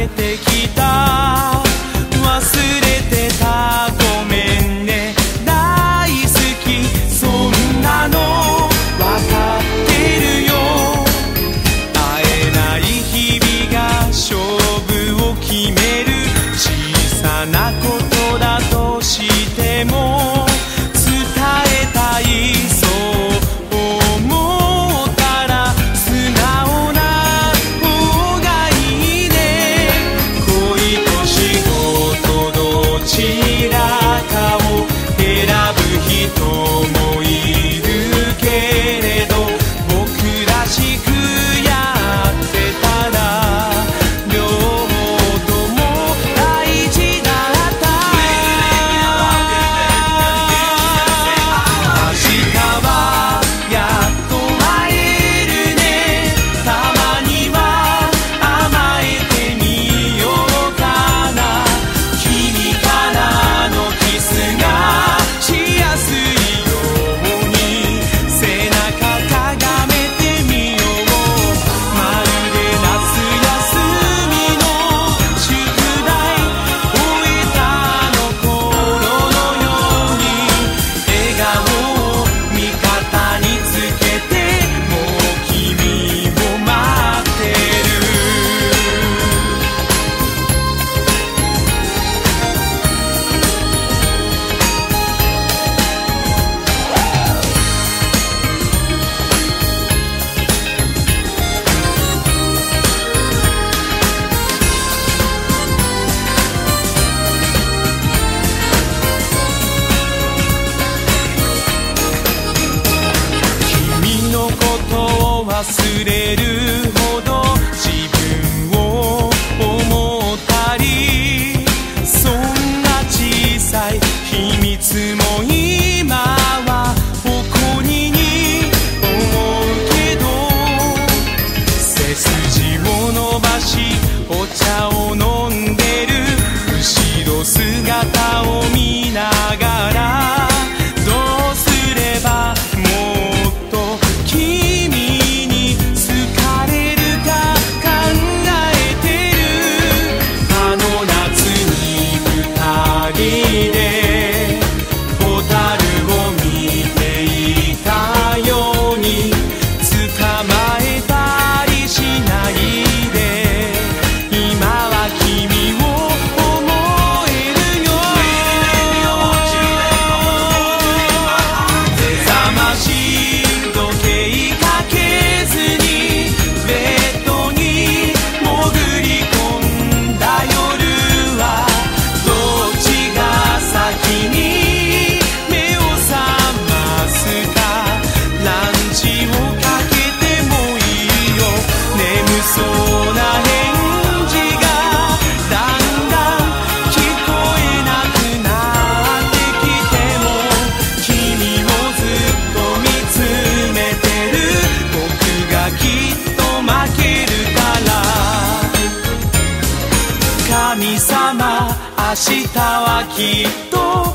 れてきた。忘れてたごめんね大好き、そんなのわかってるよ。会えない日々が勝負を決める。小さなことだとしても伝えたい、そう思ったら素直な方がいいね。恋と仕事どちらかを選ぶ人もいるけれど、僕らしくやってたら両方とも大事だった。明日はやっと会えるね。たまには甘えてみようかな。君からのキスがしやすいように背中かがめてみよう。まるで夏休みの宿題終えたあの頃のように、笑顔を味方につけてもう君を待ってる。君のことを忘れるほど自分を思ったり、そんな小さい秘密も今は誇りに思うけど、背筋を伸ばしお茶を飲んでる後ろ姿を見ながら、どうすればもっと君に好かれるか考えてる。あの夏に二人でホタルを見ていたように捕まえたりしないで、今は君を思えるよ。目覚まし時計かけずにベッドに潜り込んだ夜は、どっちが先に目を覚ますか。ランチをかけてもいいよ。眠そうな返事がだんだん聞こえなくなってきても、君をずっと見つめてる。僕がきっと負けるから。神様明日はきっと